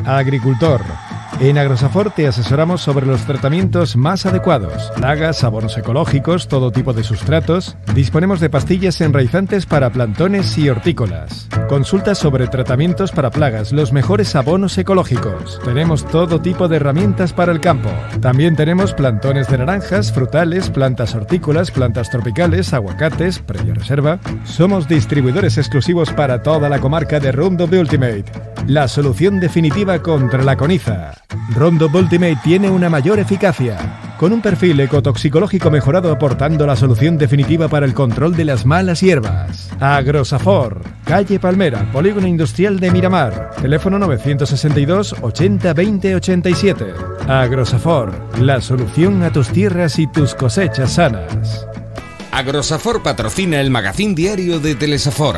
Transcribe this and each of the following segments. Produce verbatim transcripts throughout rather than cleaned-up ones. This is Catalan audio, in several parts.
Agricultor. En Agrosafor te asesoramos sobre los tratamientos más adecuados, plagas, abonos ecológicos, todo tipo de sustratos. Disponemos de pastillas enraizantes para plantones y hortícolas. Consulta sobre tratamientos para plagas, los mejores abonos ecológicos. Tenemos todo tipo de herramientas para el campo. También tenemos plantones de naranjas, frutales, plantas hortícolas, plantas tropicales, aguacates, previa reserva. Somos distribuidores exclusivos para toda la comarca de Roundup Ultimate, la solución definitiva contra la coniza. Roundup Ultimate tiene una mayor eficacia, con un perfil ecotoxicológico mejorado aportando la solución definitiva para el control de las malas hierbas. Agrosafor, calle Palmera, Polígono Industrial de Miramar, teléfono novecientos sesenta y dos ochenta veinte ochenta y siete. Agrosafor, la solución a tus tierras y tus cosechas sanas. Agrosafor patrocina el magazín diario de Telesafor.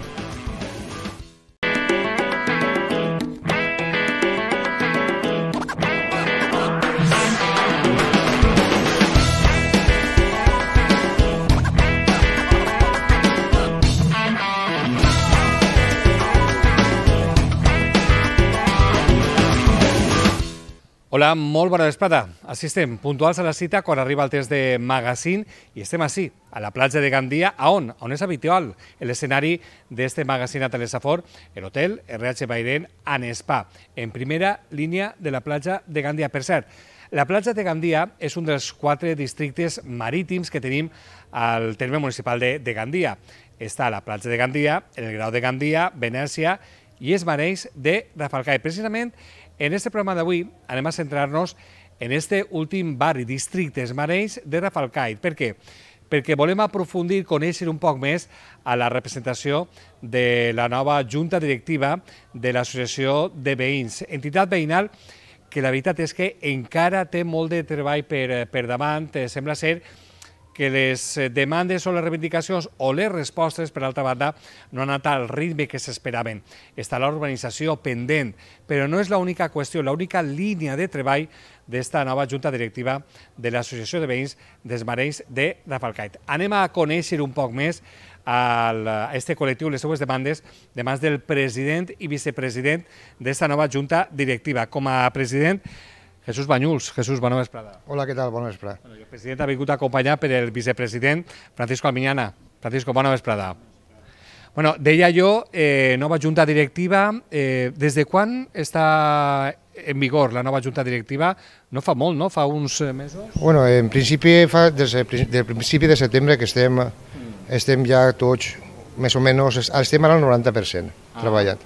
Hola, molt bona vesprada. Així estem, puntuals a la cita quan arriba el temps de magazine i estem així, a la platja de Gandia, a on? On és habitual l'escenari d'este magazine a Telesafor, l'hotel R H Bairen and Spa, en primera línia de la platja de Gandia. Per cert, la platja de Gandia és un dels quatre districtes marítims que tenim al terme municipal de, de Gandia. Està la platja de Gandia, el Grau de Gandia, Venècia i els Mareis de Rafalcai. Precisament, en este programa d'avui anem a centrar-nos en este últim barri, districtes Mareis de Rafalcai. Per què? Perquè volem aprofundir, conèixer un poc més a la representació de la nova junta directiva de l'Associació de Veïns, entitat veïnal que la veritat és que encara té molt de treball per, per davant. Sembla ser que les demandes o les reivindicacions o les respostes, per altra banda, no han anat al ritme que s'esperaven. Està la urbanització pendent, però no és l'única qüestió, l'única línia de treball d'esta nova junta directiva de l'Associació de Veïns dels Mareis de Rafalcai. Anem a conèixer un poc més a este col·lectiu, les seues demandes, de mans del president i vicepresident d'esta nova junta directiva. Com a president, Jesús Bañuls. Jesús, bona vesprada. Hola, què tal? Bona vesprada. Bueno, el president ha vingut acompanyat per el vicepresident Francisco Almiñana. Francisco, bona vesprada. Bueno, deia jo, eh, nova junta directiva. Eh, des de quan està en vigor la nova junta directiva? No fa molt, no? Fa uns mesos? Bueno, en principi, fa des del principi de setembre que estem, mm. estem ja tots, més o menys, estem ara al noranta per cent ah. treballant.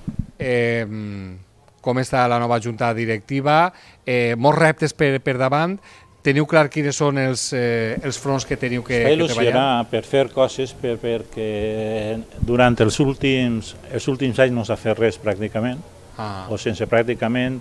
Eh, com està la nova junta directiva, eh, molts reptes per, per davant. Teniu clar quins són els, eh, els fronts que teniu que, que treballar? Il·lusionar per fer coses per, perquè durant els últims, els últims anys no s'ha fet res pràcticament, ah. o sense pràcticament.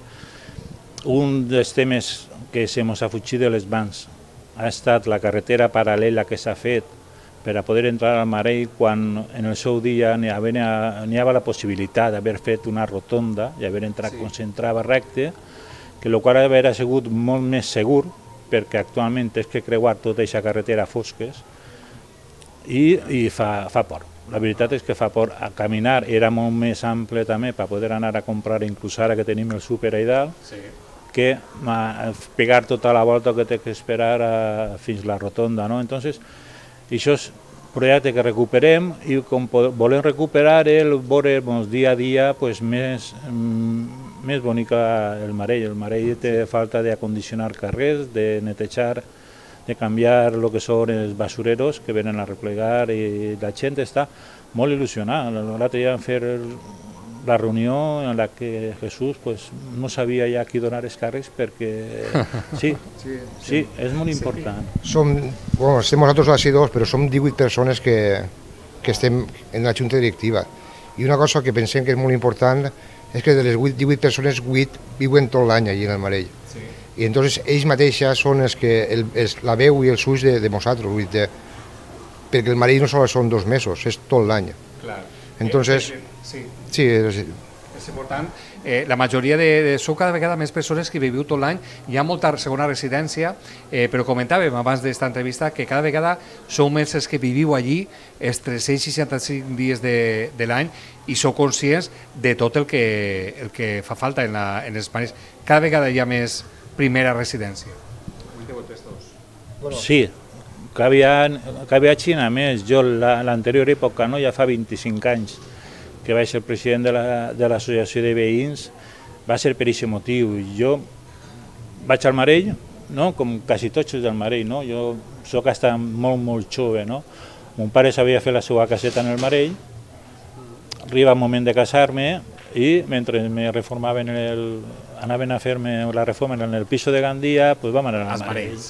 Un dels temes que se mos ha fugit de les mans ha estat la carretera paral·lela que s'ha fet per a poder entrar al Marei quan en el seu dia n'hi havia la possibilitat d'haver fet una rotonda i haver entrat sí. concentrada recte, que el qual hauria sigut molt més segur, perquè actualment és que creuar tota aquesta carretera a fosques i, i fa, fa por. La veritat és que fa por. A caminar era molt més ample també per poder anar a comprar, inclús ara que tenim el súper a dalt, sí. que a, pegar tota la volta que té que esperar a, fins la rotonda, no? Entonces, això és un projecte que recuperem i com volem recuperar el veure dia a dia pues, més, més bonica el Marei. El Marei té falta d'acondicionar carrers, de netejar, de canviar el que són els basureros que venen a replegar i la gent està molt il·lusionada. L'altre dia vam fer la reunió en la que Jesús pues, no sabia ja qui donar els càrrecs perquè sí, sí, sí, és molt important. Som, bueno, estem nosaltres a dos, però som divuit persones que, que estem en la junta directiva. I una cosa que pensem que és molt important és que de les divuit persones, vuit viuen tot l'any allí en el Marei. Sí. I entonces ells mateixes són els que el, els, la veu i els ulls de, de nosaltres, de, perquè el Marei no sols són dos mesos, és tot l'any. Clar. Entonces, sí. sí, És important. Eh, la majoria de, de... Sou cada vegada més persones que viviu tot l'any, hi ha molta segona residència, eh, però comentàvem abans d'esta entrevista que cada vegada sou més els que viviu allí els tres-cents seixanta-cinc dies de, de l'any i sou conscients de tot el que, el que fa falta en, la, en els maneis. Cada vegada hi ha més primera residència. Sí, Cabia, cabia Xina més. Jo l'anterior època, no, ja fa vint-i-cinc anys que vaig ser president de l'Associació de Veïns, va ser per aquest motiu. Jo vaig al Marell, no, com quasi tots del Marell, no? Jo soc hasta molt, molt jove, no? Mon pare sabia fer la seva caseta en el Marell, arriba el moment de casar-me i mentre me reformaven, el, anaven a fer-me la reforma en el piso de Gandia, pues vam anar al Marell.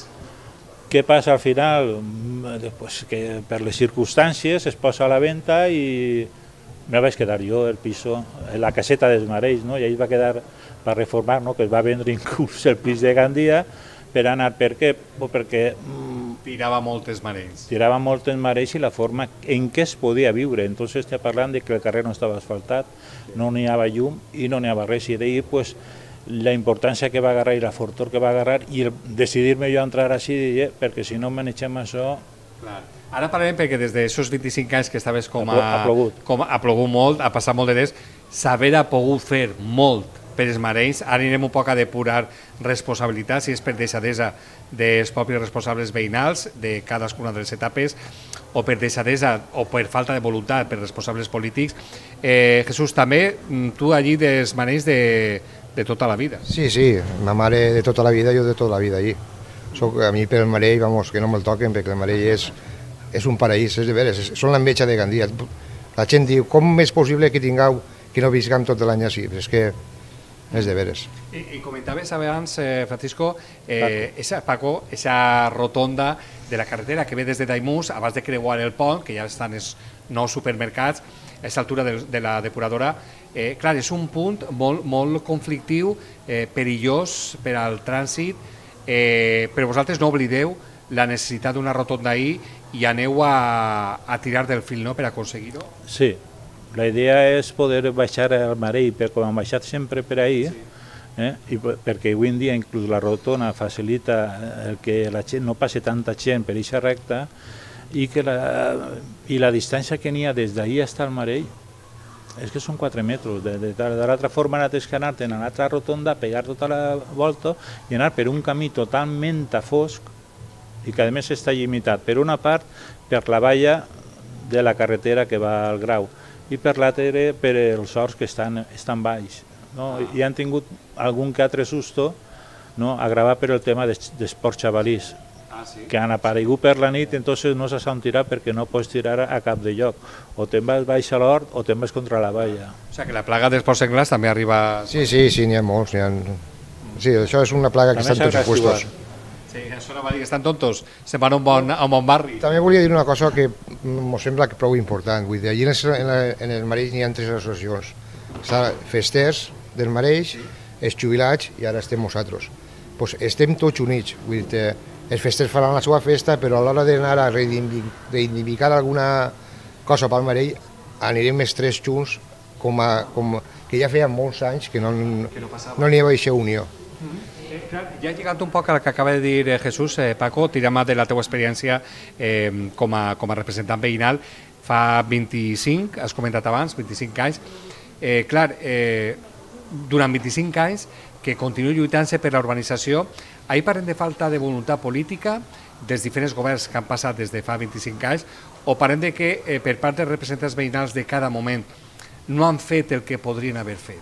Què passa al final? Pues que per les circumstàncies es posa a la venda i me vaig quedar jo, el piso, la caseta dels Marells, no? I ahí va quedar per reformar, no? Que es va vendre inclús el pis de Gandia per anar. Per què? Perquè tirava moltes Marells. Tirava moltes Marells i la forma en què es podia viure. Entonces estem parlant de que el carrer no estava asfaltat, no n'hi havia llum i no n'hi havia res. I d'ahir, pues, la importància que va agarrar i la fortor que va agarrar i el decidir-me jo a entrar així, perquè si no manegem això... Clar. Ara parlem perquè des d'aquests vint-i-cinc anys que estaves com a... Ha plogut. Com ha plogut molt, ha passat molt de temps, saber ha pogut fer molt per els Marells. Ara anirem un poc a depurar responsabilitats, si és per deixadesa dels propis responsables veïnals de cadascuna de les etapes, o per deixadesa o per falta de voluntat per responsables polítics. Eh, Jesús, també tu allí dels Marells de... de tota la vida. Sí, sí, ma mare de tota la vida, jo de tota la vida allí. Soc, a mi per el Marell, vamos, que no me'l toquen, perquè el Marell és, és un paraís, és de veres, és, són l'enveja de Gandia. La gent diu, com és possible que tingueu, que no visquem tot l'any així? Però és que és de veres. I, i comentaves abans, eh, Francisco, eh, Paco. Esa, Paco, esa rotonda de la carretera que ve des de Daimús, abans de creuar el pont, que ja estan els nous supermercats, a aquesta altura de, de la depuradora, eh, clar, és un punt molt, molt conflictiu, eh, perillós per al trànsit, eh, però vosaltres no oblideu la necessitat d'una rotonda ahir i aneu a, a tirar del fil, no?, per aconseguir-ho? Sí, la idea és poder baixar al Marell, per com hem baixat sempre per ahir, sí. eh? I perquè avui en dia inclús la rotonda facilita el que la gent no passi tanta gent per aquesta recta, i que la, i la distància que n'hi ha des d'ahir fins al Marell és que són quatre metres. De, de, de l'altra forma tens que anar en l'altra rotonda, pegar tota la volta i anar per un camí totalment a fosc i que a més està limitat per una part per la valla de la carretera que va al Grau i per l'altra per els horts que estan, estan baix. No? I han tingut algun que altre susto, no? Agravat per el tema d'esports xavalís. Ah, sí. Que han aparegut per la nit, entonces no se sap tirar perquè no pots tirar a cap de lloc. O te'n vas baix a l'hort o te'n vas contra la valla. O sigui que la plaga d'esports senglars també arriba... Sí, sí, sí, n'hi ha molts. Ha... Sí, això és una plaga que també estan tots puestos. Sí, això no va dir que estan tontos, se'n van a un bon, a un bon barri. També volia dir una cosa que m'ho sembla que prou important. Vull dir, allí en el, en el Marell n'hi ha tres associacions. Està Festers del Marell, sí. Els jubilats i ara estem nosaltres. Pues estem tots units. Vull dir, els festers faran la seva festa, però a l'hora d'anar a reivindicar alguna cosa pel Marell anirem els tres junts, com, a, com que ja feia molts anys que no n'hi no no havia aquesta unió. Mm-hmm. eh, clar, ja llegant un poc al que acaba de dir Jesús, eh, Paco, tirant de la teva experiència eh, com, a, com a representant veïnal, fa vint-i-cinc, has comentat abans, vint-i-cinc anys, eh, clar, eh, durant vint-i-cinc anys que continua lluitant-se per la urbanització. Ahir parlem de falta de voluntat política dels diferents governs que han passat des de fa vint-i-cinc anys, o parlem de que eh, per part dels representants veïnals de cada moment no han fet el que podrien haver fet?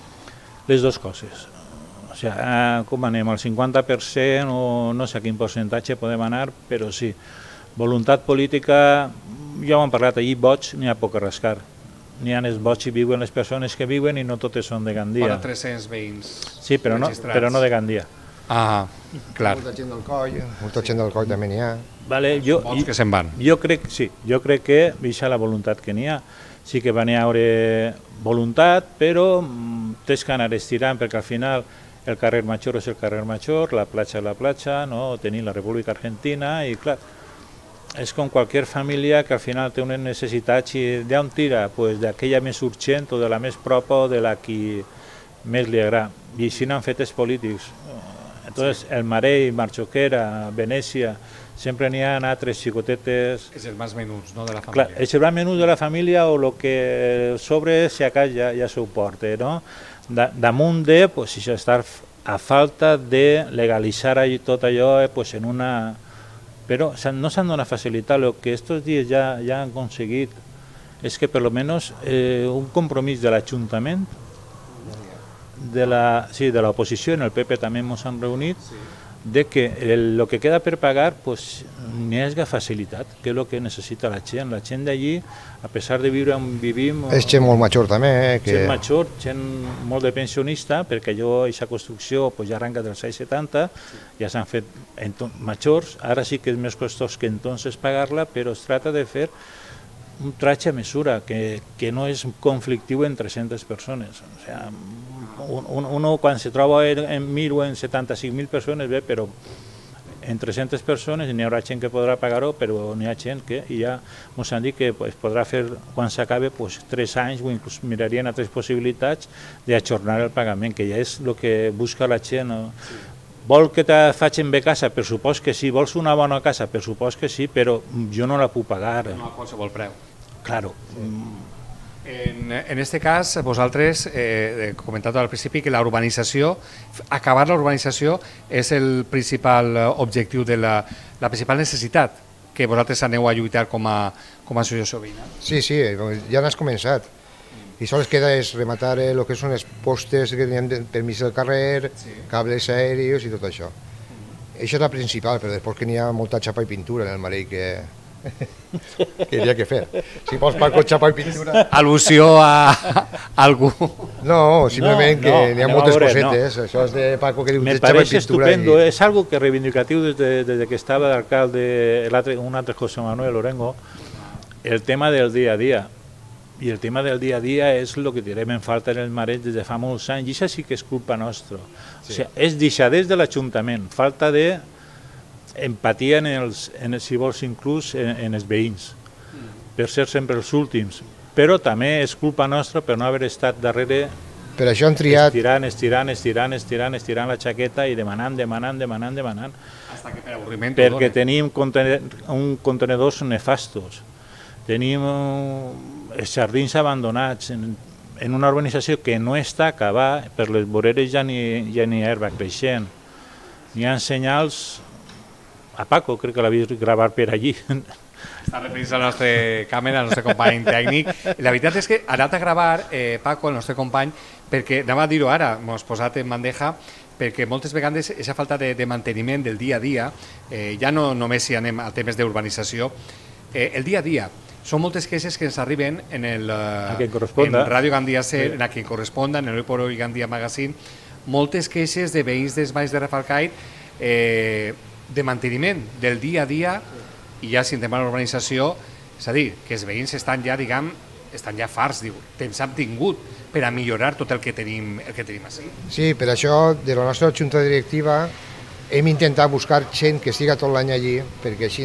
Les dues coses. O sigui, com anem, al cinquanta per cent o no sé a quin percentatge podem anar, però sí. Voluntat política, ja ho hem parlat ahir, boig n'hi ha poc a rascar. N'hi ha els boig i viuen les persones que viuen i no totes són de Gandia. Vora tres-cents veïns sí, però no, però no de Gandia. Ah, clar. Molta gent del coll, molta gent del coll també n'hi ha. Vale, jo, Molts que se'n van. Jo crec, sí, jo crec que deixa la voluntat que n'hi ha. Sí que van haver voluntat, però tens que anar estirant perquè al final el carrer Major és el carrer Major, la platja és la platja, no? Tenim la República Argentina i clar, és com qualsevol família que al final té unes necessitats i d'on tira? Pues d'aquella més urgent o de la més propa o de la que més li agrada. I així n'han fet els polítics. Entonces, el Marell, Marxoquera, Venècia, sempre n'hi ha altres xicotetes... És el més menús, no?, de la família. Clar, és el més menús de la família o el que sobre si a casa ja, ja s'ho porta, no? Da, damunt de, pues, això està a falta de legalitzar tot allò pues, en una... Però no s'han donat facilitat. El que estos dies ja, ja han aconseguit és que per lo menos eh, un compromís de l'Ajuntament, de la, sí, de l'oposició, en el P P també ens han reunit, sí, de que el, lo que queda per pagar pues, n'hi hagi facilitat, que és el que necessita la gent. La gent d'allí, a pesar de viure on vivim... És gent molt major també. Eh, que... Gent major, gent molt de pensionista, perquè jo, aquesta construcció pues, ja arranca dels anys setanta, ja s'han fet majors, ara sí que és més costós que entonces pagar-la, però es tracta de fer un tratge a mesura, que, que no és conflictiu en tres-centes persones. O sea, un, un, uno quan se troba en mil o en setanta-cinc mil persones, bé, però en tres-centes persones n'hi haurà gent que podrà pagar-ho, però n'hi ha gent que i ja ens han dit que pues, podrà fer, quan s'acabe, pues, tres anys o inclús mirarien altres possibilitats d'ajornar el pagament, que ja és el que busca la gent. No? Sí. Vol que te facin bé casa? Per supost que sí. Vols una bona casa? Per supost que sí, però jo no la puc pagar. No a qualsevol preu. Claro. En, en este cas, vosaltres eh, he comentat al principi que la urbanització, acabar la urbanització és el principal objectiu de la, la principal necessitat que vosaltres aneu a lluitar com a, com a associació veïnal. Sí, sí, ja n'has començat. I sols queda és rematar el que són els postes que teníem de permís del carrer, sí, cables aèrios i tot això. Mm. Això és la principal, però després que n'hi ha molta xapa i pintura en el Marell que... que hi ha que fer. Si vols Paco xapa i pintura... Al·lusió a, a algú? No, simplement no, que no, n'hi ha moltes veure, cosetes. No. Això és de Paco que diu xapa i pintura. Me pareix estupendo, i... és algo que reivindicatiu des de, des de que estava d'alcalde un altre José Manuel Orengo, el tema del dia a dia. I el tema del dia a dia és el que tirem en falta en el Marell des de fa molts anys, i això sí que és culpa nostra. Sí. O sigui, és deixadès de l'Ajuntament, falta de empatia en els, en, si vols inclús en, en els veïns, mm. per ser sempre els últims, però també és culpa nostra per no haver estat darrere per això han triat... estirant, estirant, estirant, estirant, estirant la jaqueta i demanant, demanant, demanant, demanant, hasta que per avorriment perquè tenim contenedors, un contenedors nefastos, tenim els jardins abandonats en, en una urbanització que no està acabada, per les voreres ja n'hi ja ha herba creixent, n'hi ha senyals. A Paco, crec que l'ha vist gravar per allí. Està referint al nostre càmera, al nostre company tècnic. La veritat és que ha anat a gravar, eh, Paco, el nostre company, perquè, anem a dir-ho ara, m'ho has posat en bandeja, perquè moltes vegades aquesta falta de, de manteniment del dia a dia, eh, ja no només si anem a temes d'urbanització, eh, el dia a dia, són moltes queixes que ens arriben en el eh, en Ràdio Gandia Ser, sí, en a qui corresponda, en el Hoy por Hoy Gandia Magazine, moltes queixes de veïns dels Valls de Rafelcait, eh, de manteniment del dia a dia, i ja si entrem a l'urbanització, és a dir, que els veïns estan ja, diguem, estan ja farts, diu, temps han tingut per a millorar tot el que tenim, el que tenim així. Sí, per això, de la nostra junta directiva, hem intentat buscar gent que estiga tot l'any allí, perquè així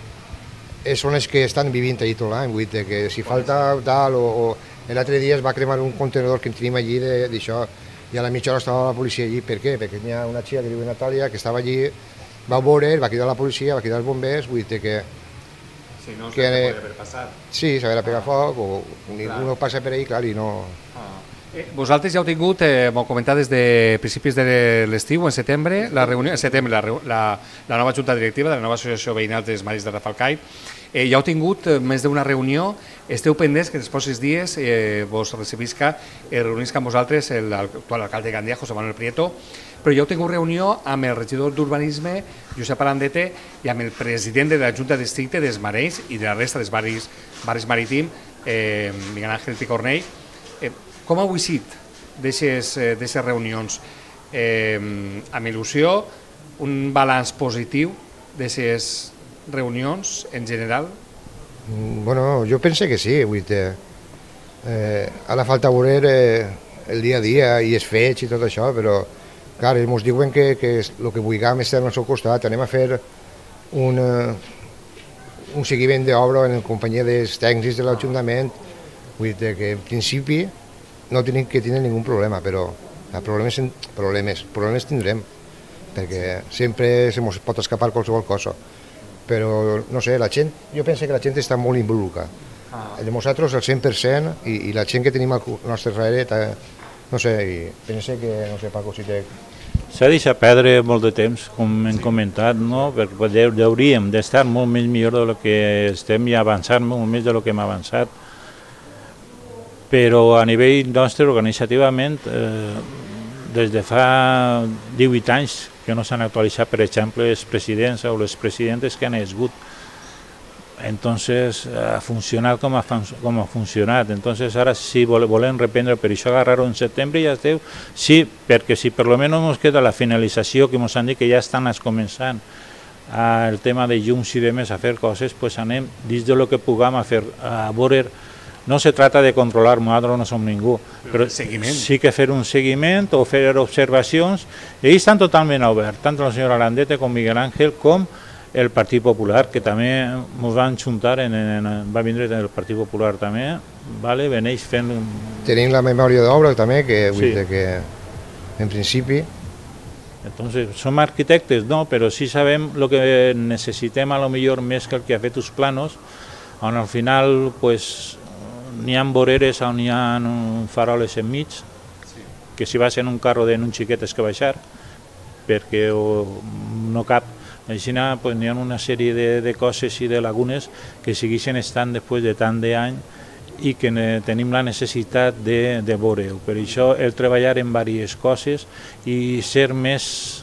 són els que estan vivint allí tot l'any, vull dir que si falta tal, o, o l'altre dia es va cremar un contenedor que tenim allí d'això, i a la mitja hora estava la policia allí. Per què? Perquè hi ha una xica que diu Natàlia, que estava allí, va veure, va cridar la policia, va cridar els bombers, vull dir que... Si no, que no pot haver passat. Sí, s'haver pegar foc, o ningú no passa per ahí, clar, i no... Ah. Eh, vosaltres ja heu tingut, eh, m'ho comentat des de principis de l'estiu, en setembre, la reunió, en setembre, la, la, la nova junta directiva de la nova associació veïnal dels Valls de Rafelcait, eh, ja heu tingut eh, més d'una reunió, esteu pendents que els pròxims dies eh, vos recibisca, eh, reunisca amb vosaltres l'actual alcalde de Gandia, José Manuel Prieto, però ja heu tingut reunió amb el regidor d'Urbanisme, Josep Arandete, i amb el president de la Junta de Districte dels Marells i de la resta dels barris, barris marítims, eh, Miguel Ángel Picornell. Eh, com heu eixit d'aquestes reunions? Eh, amb il·lusió, un balanç positiu d'aquestes reunions en general? Bueno, jo pense que sí, vull dir, eh, ara falta veure eh, el dia a dia i els fets i tot això, però clar, ens diuen que, que el que vulguem és estar al seu costat, anem a fer un, un seguiment d'obra en companyia dels tècnics de l'Ajuntament, vull dir que en principi no tenim que tenir ningú problema, però problemes, problemes, problemes tindrem, perquè sempre se mos pot escapar qualsevol cosa. Però, no sé, la gent, jo penso que la gent està molt involucrada. Ah. De nosaltres el cent per cent i, i la gent que tenim al nostre darrere, no sé, i penso que, no sé, Paco, si té... S'ha deixat perdre molt de temps, com hem comentat, no? Perquè hauríem d'estar molt més millor del que estem i avançar molt més del que hem avançat. Però a nivell nostre, organitzativament, eh, des de fa divuit anys que no s'han actualitzat, per exemple, els presidents o les presidentes que han esgut. Entonces, ha funcionat com ha, com ha funcionat. Entonces, ara sí volem reprendre, per això agarrar-ho en setembre i ja esteu. Sí, perquè si per lo menos ens queda la finalització, que ens han dit que ja estan començant el tema de llums i demés a fer coses, pues anem dins de lo que puguem a fer, a veure. No se trata de controlar, nosaltres no som ningú, però sí que fer un seguiment o fer observacions, i ells estan totalment oberts, tant la senyora Landete com Miguel Ángel com el Partit Popular, que també ens van juntar, en, en, va vindre el Partit Popular també, vale? Veneix fent... Tenim la memòria d'obra també, que vull dir que en principi... Entonces, som arquitectes, no, però sí sabem el que necessitem a lo millor més que el que ha fet els planos, on al final, pues, n'hi ha voreres on hi ha faroles enmig, que si vas en un carro en un xiquet és que baixar, perquè no cap. Així pues, n'hi ha una sèrie de, de coses i de lagunes que segueixen estant després de tant d'any i que ne, tenim la necessitat de, de veure-ho. Per això el treballar en diverses coses i ser més,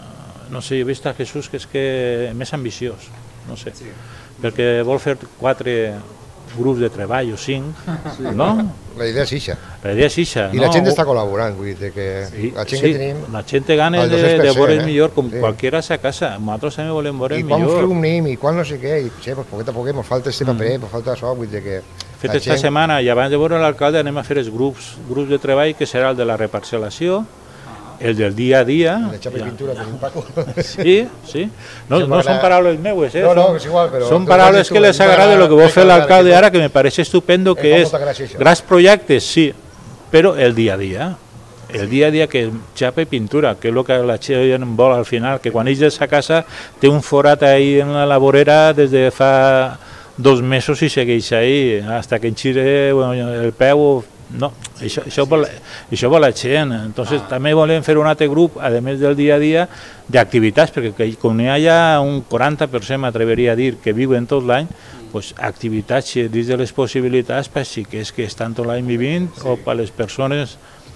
no sé, he vist a Jesús que és que més ambiciós, no sé, sí. Perquè vol fer quatre grups de treball o cinc, sí. No? La idea és ixa. La idea és ixa, I no? la gent està col·laborant, vull dir que sí, la gent sí, que tenim... La gent té ganes de, de veure el eh? millor, com sí. Qualquiera a sa casa. Nosaltres també volem veure el millor. I quan millor. I quan no sé què, i sí, pues, poquet a poquet, ens falta este paper, ens mm. falta això, vull dir que... Fet esta gent... setmana, i abans de veure l'alcalde, anem a fer els grups, grups de treball, que serà el de la reparcel·lació, el del dia a dia... El de xapa i pintura, tenim Paco. Sí, sí. No, no són paraules meues, eh? No, no, és igual, però... Són paraules que les agrada el que vol fer l'alcalde ara, que me parece estupendo, que és grans projectes, sí, però el dia a dia. El dia a dia que xapa i pintura, que és el que la gent vol al final, que quan ells de sa casa té un forat ahí en la laborera des de fa dos mesos i segueix ahí, hasta que enxire el peu... No, això, això, vol, això vol la gent. Entonces, ah. també volem fer un altre grup, a més del dia a dia, d'activitats, perquè com hi ha un quaranta per cent, m'atreveria a dir, que viuen tot l'any, pues, activitats dins de les possibilitats per si que és que estan tot l'any vivint, sí. O per les persones.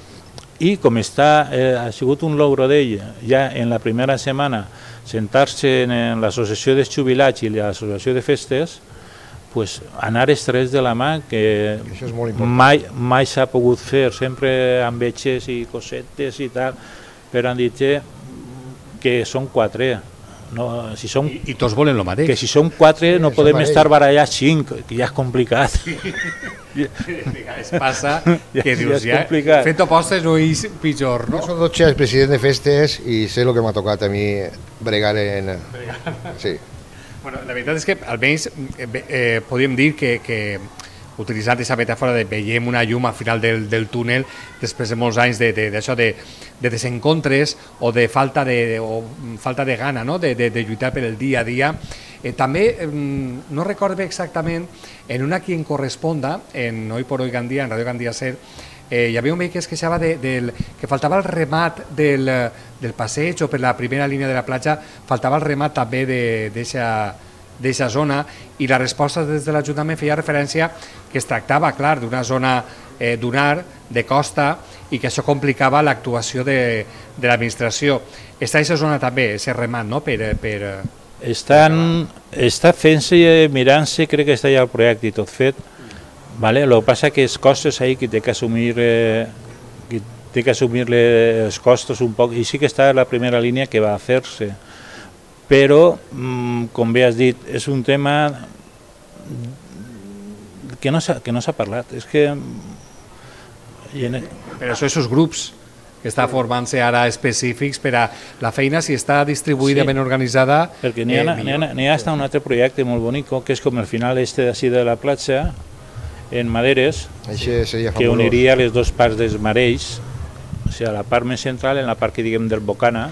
I com està, eh, ha sigut un logro d'ella, ja en la primera setmana, sentar-se en l'associació dels jubilats i l'associació de festes, pues, anar els tres de la mà, que mai, mai s'ha pogut fer, sempre amb vetxes i cosetes i tal, però han dit que són quatre. No, si som, I, I tots volen el mateix. Que si som quatre sí, no podem estar barallats cinc, que ja és complicat. Sí. Es passa que dius, ja, ja fent apostes no és pitjor, no? Jo soc dotze president de festes i sé el que m'ha tocat a mi bregar en... Sí. Bueno, la veritat és que almenys eh, eh, podríem dir que, que utilitzant aquesta metàfora de veiem una llum al final del, del túnel després de molts anys d'això de, de, de, de desencontres o de falta de, o falta de gana, no? de, de, de lluitar per el dia a dia. Eh, també, eh, no recordo exactament, en una qui en corresponda, en Hoy por Hoy Gandia, en Radio Gandia Ser, eh, hi havia un veí que es queixava de, de, que faltava el remat del, del passeig o per la primera línia de la platja, faltava el remat també d'aquesta zona, i la resposta des de l'Ajuntament feia referència que es tractava, clar, d'una zona eh, dunar, de costa, i que això complicava l'actuació de, de l'administració. Està aquesta zona també, aquest remat, no?, per... per Estan, està fent-se, mirant-se, crec que està ja el projecte i tot fet. Vale? Lo que passa que els costos ahí que té que assumir eh, que té que assumir els costos un poc, i sí que està la primera línia que va a fer-se, però mm, com bé has dit, és un tema que no s'ha que no s'ha parlat, és que... Però això, aquests grups que està formant-se ara específics per a la feina, si està distribuïda sí, ben organitzada. Perquè n'hi ha, eh, ha, ha, ha un altre projecte molt bonic, que és com el final este d'ací de la platja, en Maderes, sí, que uniria les dues parts dels Marells, o sigui, la part més central en la part que diguem del Bocana,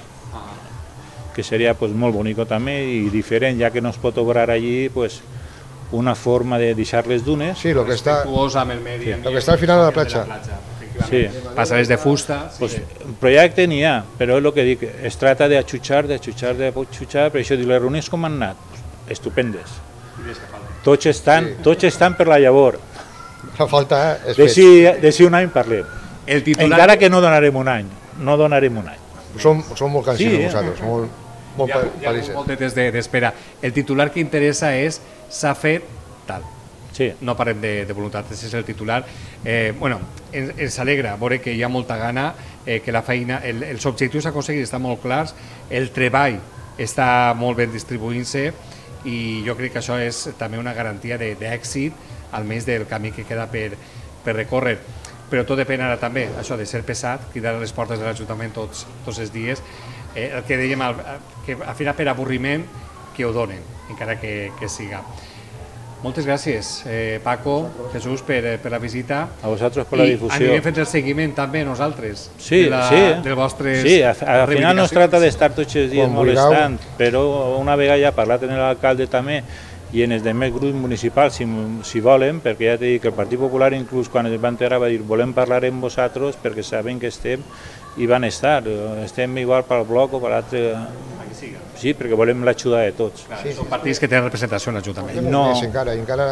que seria pues, molt bonic també i diferent, ja que no es pot obrar allí pues, una forma de deixar les dunes. Sí, lo que està, amb el medi sí, lo que està al final de la platja. Sí. Passarés de fusta. Pues, un projecte n'hi ha, però és el que dic, es tracta d'achutxar, d'achutxar, d'achutxar, per això dic, les reunions com han anat? Pues, estupendes. Tots estan, sí. tots estan per la llavor. La falta és de si, de si un any parlem. El titular... Encara que no donarem un any, no donarem un any. Som, som molt cansins sí, nosaltres, eh? molt, molt hi ha, hi ha molt de temps d'espera. El titular que interessa és s'ha fet tal. Sí. No parlem de, de voluntat, aquest és el titular. Eh, bueno, ens, ens alegra veure que hi ha molta gana, eh, que la feina, el, els objectius a aconseguir estan molt clars, el treball està molt ben distribuint-se i jo crec que això és també una garantia d'èxit, almenys del camí que queda per, per recórrer. Però tot depèn ara també, això de ser pesat, cridar a les portes de l'Ajuntament tots, tots els dies, eh, el que dèiem, que al final per avorriment que ho donen, encara que, que siga. Moltes gràcies, eh, Paco, Jesús, per, per la visita. A vosaltres per la difusió. I anirem fent el seguiment també nosaltres. Sí, de la, sí. Dels vostres sí, al final no es tracta d'estar tots els dies molestant, però una vegada ja parlat amb l'alcalde també i en els demés grups municipals, si, si volen, perquè ja t'he dit que el Partit Popular inclús quan es va enterrar va dir volem parlar amb vosaltres perquè saben que estem i van estar, estem igual pel bloc o per l'altre... Sí, perquè volem l'ajuda de tots. Clar, sí, són partits que tenen representació en l'Ajuntament. No. Un mes encara, encara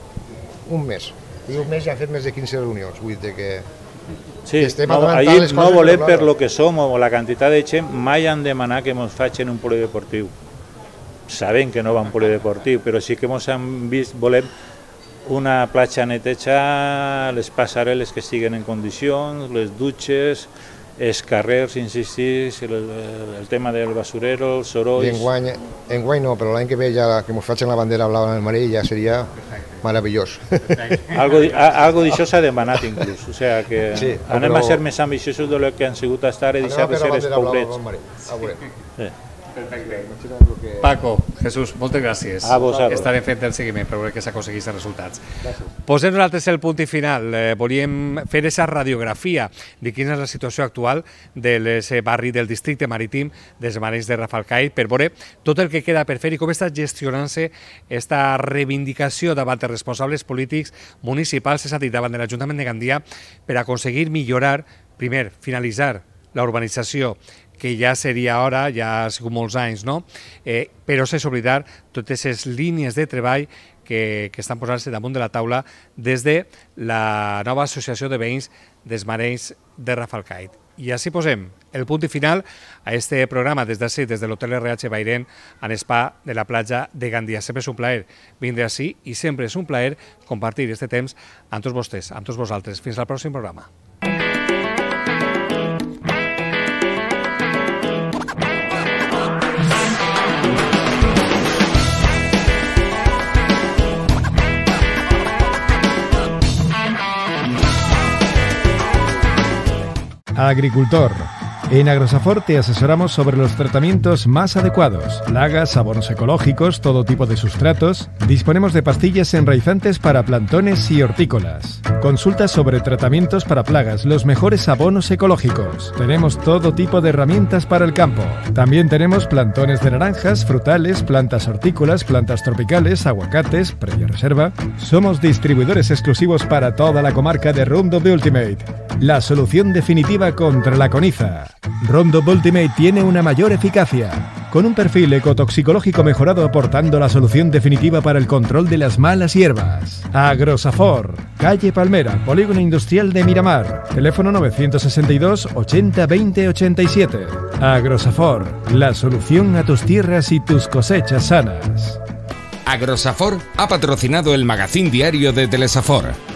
un mes. I un mes ja han fet més de quinze reunions, vull dir que... Sí, no, allí no volem per lo que som o la quantitat de gent, mai han demanat que ens facin un polideportiu. Sabem que no va un polideportiu, però sí que ens han vist, volem una platja neteja, les passarel·les que estiguen en condicions, les dutxes, els carrers, insistís, el, el tema del basurero, els sorolls... I enguany, enguany no, però l'any que ve ja que ens facin la bandera blava en el Marell ja seria meravellós. algo algo d'això s'ha demanat inclús, o sigui que sí, anem però... a ser més ambiciosos del que han sigut fins ara i deixar de ser els pobrets. Sí. Perfecte. Paco, Jesús, moltes gràcies. A vosaltres. Estarem fent el seguiment per veure que s'aconseguís els resultats. Posem nosaltres el punt i final. Eh, volíem fer aquesta radiografia de quina és la situació actual del barri del districte marítim dels Marenys de Rafelcall per veure tot el que queda per fer i com està gestionant-se aquesta reivindicació davant els responsables polítics municipals, és a dir, davant de l'Ajuntament de Gandia, per aconseguir millorar, primer, finalitzar la urbanització, que ja seria hora, ja ha sigut molts anys, no? Eh, però sense oblidar totes les línies de treball que, que estan posant-se damunt de la taula des de la nova associació de veïns dels Marenys de Rafelcall. I així posem el punt i final a este programa des d'ací, des de l'Hotel R H Bairén, en spa de la platja de Gandia. Sempre és un plaer vindre així i sempre és un plaer compartir aquest temps amb tots vostès, amb tots vosaltres. Fins al pròxim programa. Agricultor. En Agrosafor te asesoramos sobre los tratamientos más adecuados, plagas, abonos ecológicos, todo tipo de sustratos. Disponemos de pastillas enraizantes para plantones y hortícolas. Consulta sobre tratamientos para plagas, los mejores abonos ecológicos. Tenemos todo tipo de herramientas para el campo. También tenemos plantones de naranjas, frutales, plantas hortícolas, plantas tropicales, aguacates, previa reserva. Somos distribuidores exclusivos para toda la comarca de Roundup Ultimate, la solución definitiva contra la coniza. Roundup Ultimate tiene una mayor eficacia, con un perfil ecotoxicológico mejorado aportando la solución definitiva para el control de las malas hierbas. Agrosafor, calle Palmera, Polígono Industrial de Miramar, teléfono novecientos sesenta y dos ochenta veinte ochenta y siete. Agrosafor, la solución a tus tierras y tus cosechas sanas. Agrosafor ha patrocinado el magazín diario de Telesafor.